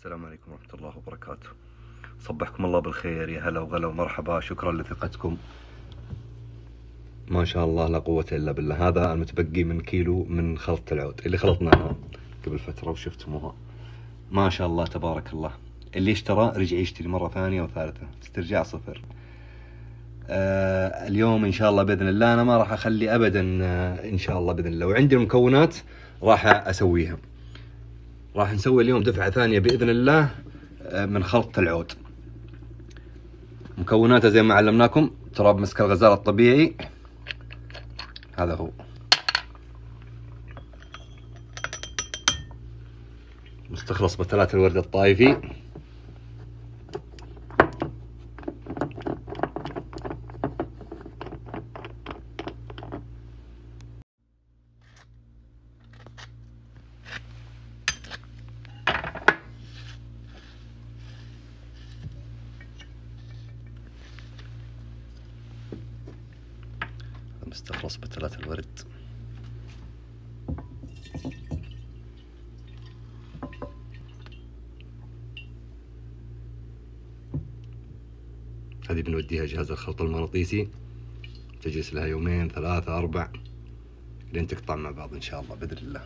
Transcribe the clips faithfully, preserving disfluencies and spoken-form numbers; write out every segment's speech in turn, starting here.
السلام عليكم ورحمة الله وبركاته. صبحكم الله بالخير، يا هلا وغلا ومرحبا، شكرا لثقتكم. ما شاء الله لا قوة إلا بالله. هذا المتبقي من كيلو من خلطة العود اللي خلطناها قبل فترة وشفتموها. ما شاء الله تبارك الله. اللي اشترى رجع يشتري مرة ثانية وثالثة، استرجاع صفر. آه اليوم إن شاء الله بإذن الله أنا ما راح أخلي أبدا، آه إن شاء الله بإذن الله، وعندي المكونات راح أسويها. راح نسوي اليوم دفعة ثانية بإذن الله من خلطة العود. مكوناتها زي ما علمناكم: تراب مسك الغزال الطبيعي، هذا هو، مستخلص بتلات الورد الطائفي، مستخلص بتلات الورد، هذه بنوديها جهاز الخلط المغناطيسي، تجلس لها يومين ثلاثة أربع لين تقطع مع بعض إن شاء الله بإذن الله.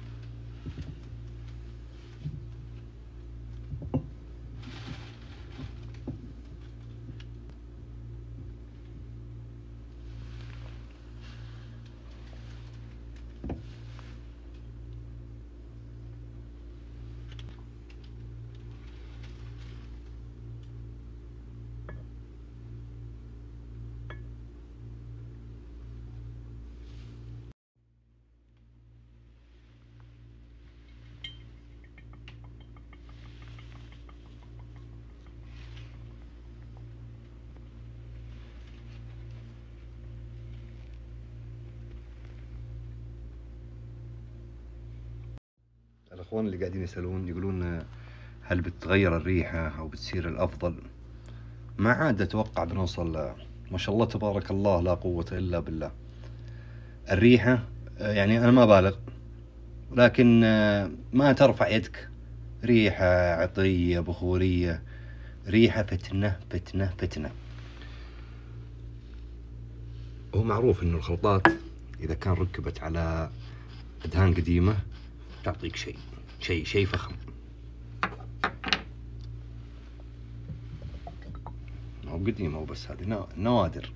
الأخوان اللي قاعدين يسألون يقولون هل بتتغير الريحة أو بتصير الأفضل؟ ما عاد أتوقع بنوصل، ما شاء الله تبارك الله لا قوة إلا بالله. الريحة يعني أنا ما بالغ، لكن ما ترفع يدك. ريحة عطرية بخورية، ريحة فتنة فتنة فتنة. هو معروف إنه الخلطات إذا كان ركبت على أدهان قديمة تعطيك شيء شيء شيء فخم. مو قديمة وبس، هذه نوادر.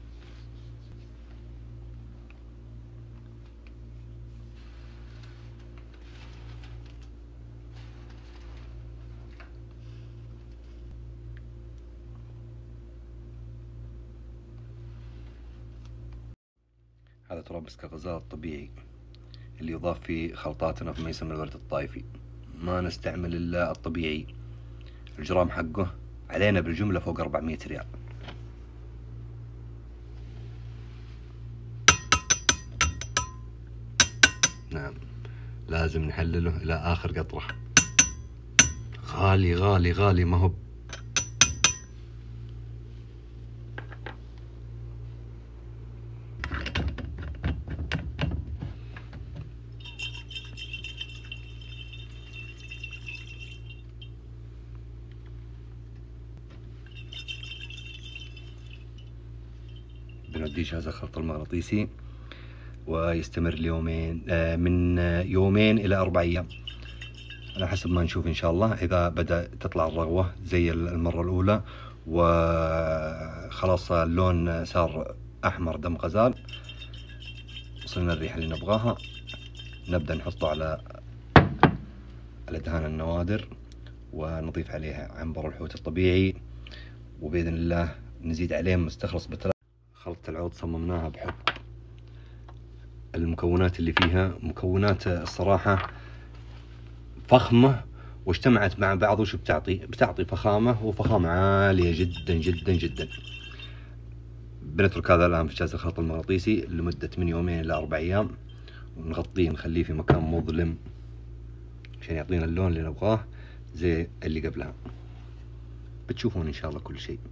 هذا تراب مسك الغزال الطبيعي اللي يضاف في خلطاتنا في ميسم الورد الطائفي. ما نستعمل إلا الطبيعي. الجرام حقه علينا بالجملة فوق أربعمية ريال. نعم، لازم نحلله إلى آخر قطرة. غالي غالي غالي، ما هو بنوديه جهاز الخلط المغناطيسي ويستمر ليومين، من يومين إلى أربع أيام على حسب ما نشوف إن شاء الله. إذا بدأ تطلع الرغوة زي المرة الأولى وخلاص اللون صار أحمر دم غزال، وصلنا الريحة اللي نبغاها، نبدأ نحطه على على دهان النوادر ونضيف عليها عنبر الحوت الطبيعي، وبإذن الله نزيد عليه مستخلص بتلات. خلطة العود صممناها بحب. المكونات اللي فيها مكونات الصراحة فخمة واجتمعت مع بعض، وش بتعطي؟ بتعطي فخامة، وفخامة عالية جدا جدا جدا. بنترك هذا الآن في جهاز الخلط المغناطيسي لمدة من يومين إلى أربع أيام، ونغطيه نخليه في مكان مظلم عشان يعطينا اللون اللي نبغاه زي اللي قبلها. بتشوفون إن شاء الله كل شيء.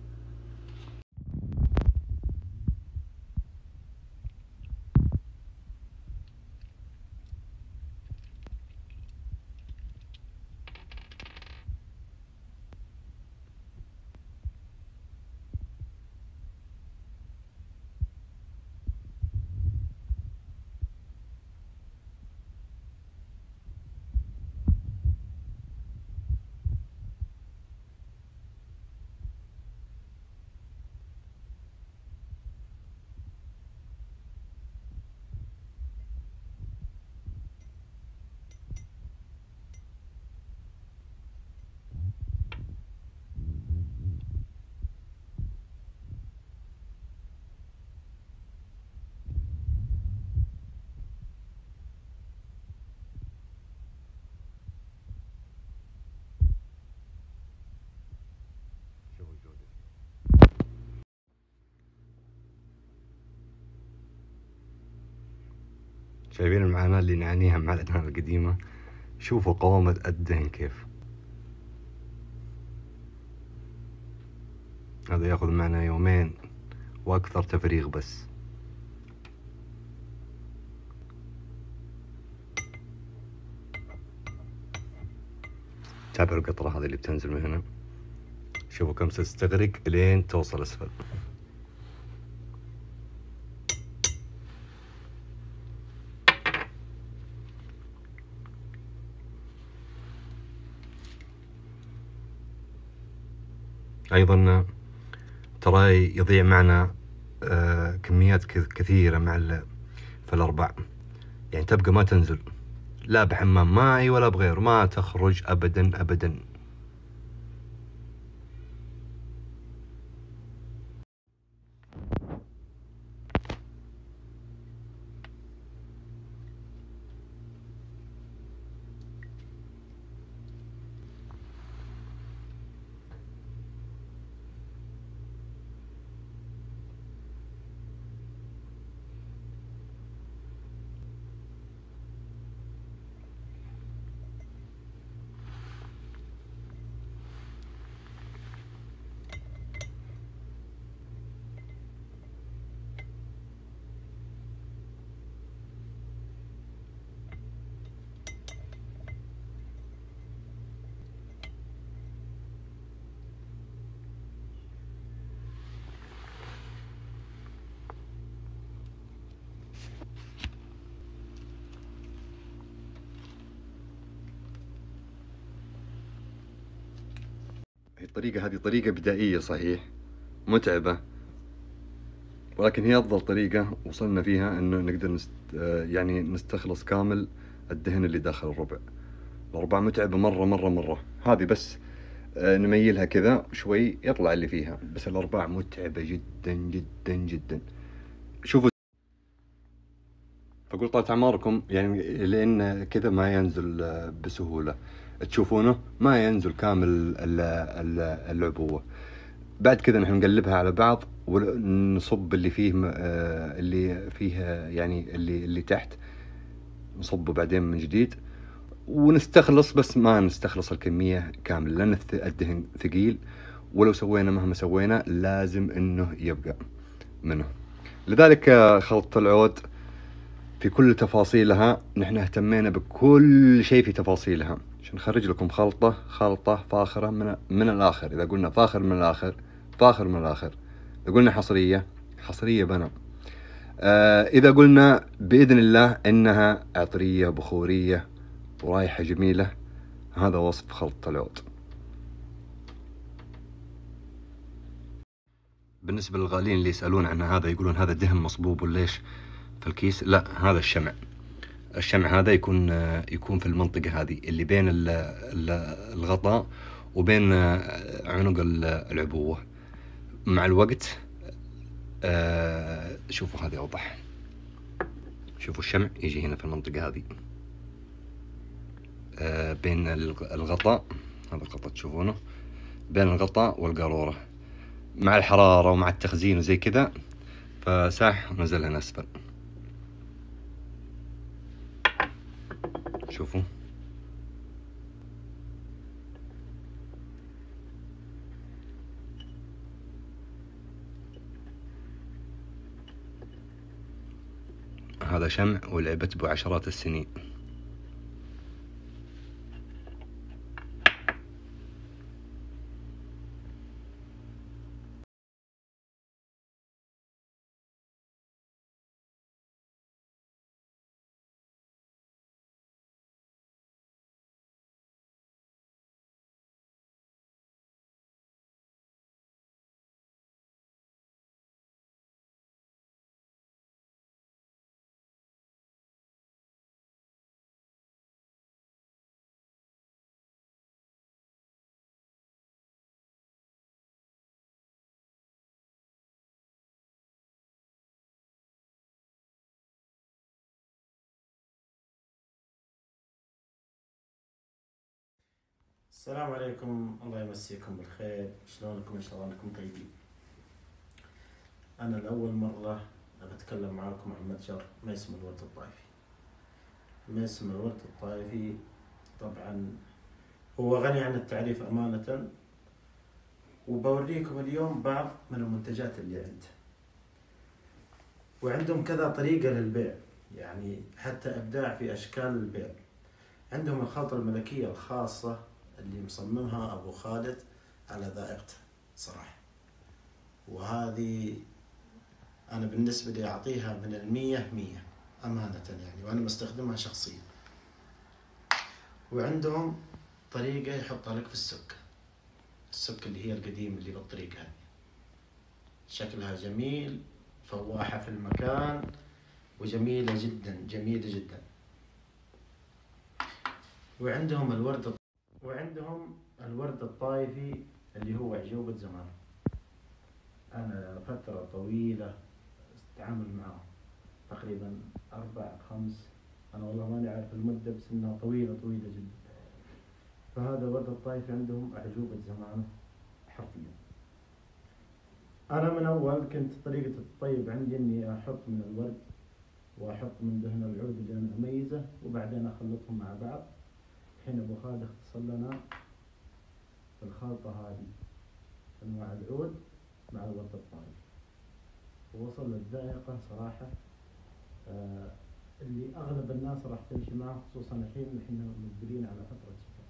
شايفين المعاناة اللي نعانيها مع الأدهان القديمة؟ شوفوا قوامة الدهن كيف. هذا ياخذ معنا يومين وأكثر تفريغ بس. تابعوا القطرة هذه اللي بتنزل من هنا، شوفوا كم تستغرق لين توصل أسفل. أيضا ترى يضيع معنا آه كميات كثيرة مع في الأرباع، يعني تبقى ما تنزل لا بحمام مائي ولا بغير، ما تخرج أبدا أبدا. الطريقة هذه طريقة بدائية صحيح، متعبة، ولكن هي أفضل طريقة وصلنا فيها إنه نقدر نست... يعني نستخلص كامل الدهن اللي داخل الربع. الأرباع متعبة مرة مرة مرة، هذه بس نميلها كذا شوي يطلع اللي فيها، بس الأرباع متعبة جدا جدا جدا. شوفوا، فقول طال أعماركم يعني لأن كذا ما ينزل بسهولة، تشوفونه ما ينزل كامل العبوة. بعد كذا نحن نقلبها على بعض ونصب اللي فيه اللي فيه يعني اللي اللي تحت نصبه بعدين من جديد ونستخلص، بس ما نستخلص الكمية كاملة لأن الدهن ثقيل، ولو سوينا مهما سوينا لازم إنه يبقى منه. لذلك خلطة العود في كل تفاصيلها نحن اهتمينا بكل شيء في تفاصيلها عشان نخرج لكم خلطة خلطة فاخرة من من الآخر. إذا قلنا فاخر من الآخر فاخر من الآخر، إذا قلنا حصرية حصرية بنا، آه إذا قلنا بإذن الله إنها عطرية بخورية ورائحة جميلة، هذا وصف خلطة العود. بالنسبة للغالين اللي يسألون عن هذا يقولون هذا دهن مصبوب وليش في الكيس، لا هذا الشمع. الشمع هذا يكون يكون في المنطقة هذه اللي بين الغطاء وبين عنق العبوة. مع الوقت شوفوا هذه أوضح، شوفوا الشمع يجي هنا في المنطقة هذه بين الغطاء، هذا الغطاء تشوفونه بين الغطاء والقارورة، مع الحرارة ومع التخزين وزي كذا فساح ونزل هنا أسفل. شوفوا هذا شمع ولعبت بعشرات السنين. السلام عليكم، الله يمسيكم بالخير. شلونكم؟ ان شاء الله انكم طيبين. انا لاول مره بتكلم معاكم عن متجر ميسم الورد الطائفي. موسم الورد الطائفي طبعا هو غني عن التعريف أمانة، وبوريكم اليوم بعض من المنتجات اللي عنده. وعندهم كذا طريقة للبيع، يعني حتى إبداع في أشكال البيع. عندهم الخلطة الملكية الخاصة اللي مصممها أبو خالد على ذائقته صراحة، وهذه أنا بالنسبة لي أعطيها من المية مية أمانة يعني، وأنا مستخدمها شخصيا. وعندهم طريقة يحطها لك في السك السك اللي هي القديم اللي بالطريقة هذه، شكلها جميل، فواحة في المكان، وجميلة جدا جميلة جدا. وعندهم الورد وعندهم الورد الطائفي اللي هو عجوبة زمان. أنا فترة طويلة أتعامل معه، تقريبا أربع خمس، أنا والله ماني عارف المدة، بس إنها طويلة طويلة جدا. فهذا الورد الطائفي عندهم أعجوبة زمانه حرفيا. أنا من أول كنت طريقة الطيب عندي إني أحط من الورد وأحط من دهن العود اللي أنا أميزه، وبعدين أخلطهم مع بعض. الحين أبو خالد اختصر لنا في الخلطة هذه أنواع العود مع الورد الطائفي، ووصل للذائقة صراحة آه اللي أغلب الناس راح تمشي معه، خصوصا الحين نحن مقبلين على فترة شتاء.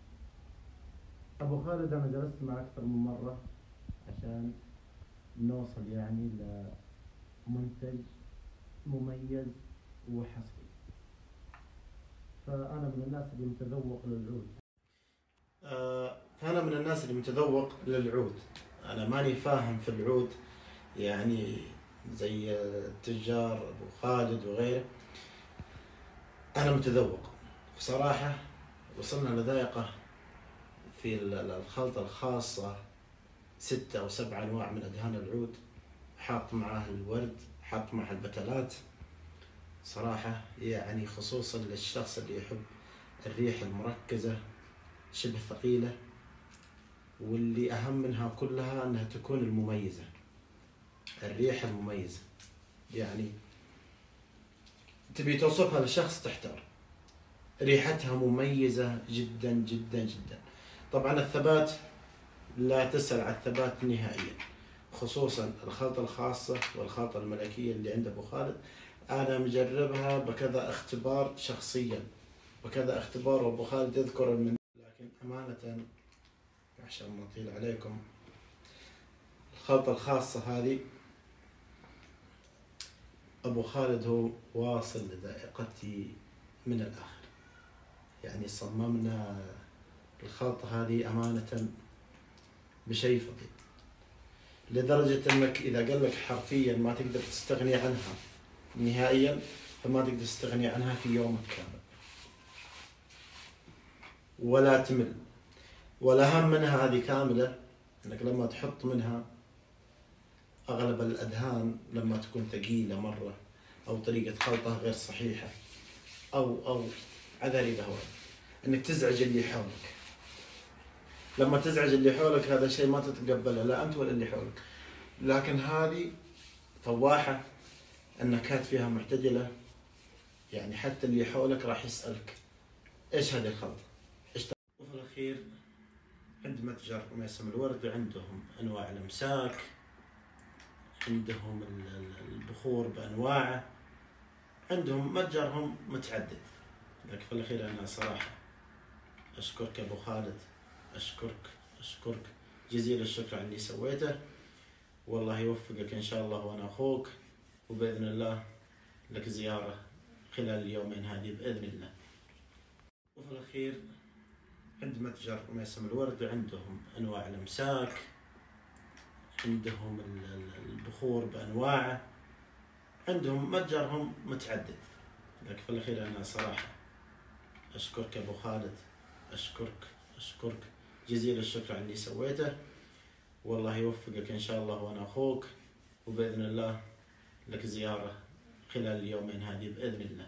أبو خالد أنا جلست معه أكثر من مرة عشان نوصل يعني لمنتج مميز وحصري. فأنا من الناس اللي متذوق للعود. آه فأنا من الناس اللي متذوق للعود. أنا ماني فاهم في العود يعني زي التجار أبو خالد وغيره. أنا متذوق بصراحة. وصلنا لذائقة في الخلطة الخاصة ستة أو سبع أنواع من أدهان العود، حاط معاه الورد، حاط معاه البتلات صراحة، يعني خصوصا للشخص اللي يحب الريح المركزة شبه ثقيلة، واللي أهم منها كلها أنها تكون المميزة، الريحة المميزة. يعني تبي توصفها لشخص تحتار، ريحتها مميزة جدا جدا جدا. طبعا الثبات لا تسأل عن الثبات نهائيا، خصوصا الخلطة الخاصة والخلطة الملكية اللي عند أبو خالد. أنا مجربها بكذا اختبار شخصيا، بكذا اختبار، وأبو خالد يذكر من، لكن أمانة عشان ما أطيل عليكم، الخلطة الخاصة هذه أبو خالد هو واصل لذائقتي من الآخر. يعني صممنا الخلطة هذه أمانة بشيء فظيع، لدرجة أنك إذا قال لك حرفيا ما تقدر تستغني عنها نهائيا، فما تقدر تستغني عنها في يومك كامل ولا تمل. والأهم منها هذه كاملة، أنك لما تحط منها أغلب الأدهان لما تكون ثقيلة مرة، أو طريقة خلطة غير صحيحة، أو أو عذري بهوى، أنك تزعج اللي حولك. لما تزعج اللي حولك هذا شيء ما تتقبله لا أنت ولا اللي حولك. لكن هذه فواحة، النكهات فيها معتدلة، يعني حتى اللي حولك راح يسألك إيش هذه الخلطة؟ إيش؟ وفي الأخير عند متجر ميسم الورد عندهم أنواع الأمساك، عندهم البخور بأنواعه، عندهم متجرهم متعدد. لكن في الأخير أنا صراحة أشكرك أبو خالد، أشكرك أشكرك جزيل الشكر على اللي سويته، والله يوفقك إن شاء الله، وأنا أخوك، وبإذن الله لك زيارة خلال اليومين هذه بإذن الله. وفي الأخير عند متجر ميسم الورد عندهم أنواع الأمساك، عندهم البخور بأنواعه، عندهم متجرهم متعدد. لكن في الأخير أنا صراحة أشكرك أبو خالد، أشكرك أشكرك جزيل الشكر على اللي سويته، والله يوفقك إن شاء الله، وأنا أخوك، وبإذن الله لك زيارة خلال اليومين هذه بإذن الله.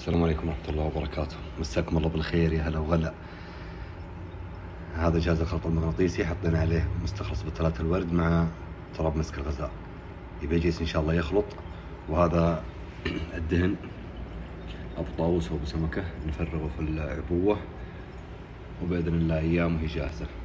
السلام عليكم ورحمة الله وبركاته، مساكم الله بالخير يا هلا وغلا. هذا جهاز الخلط المغناطيسي حطينا عليه مستخلص بطلات الورد مع تراب مسك الغزال، يبي يجلس ان شاء الله يخلط. وهذا الدهن ابو طاووس وابو سمكة نفرغه في العبوة، وباذن الله ايام وهي جاهزة.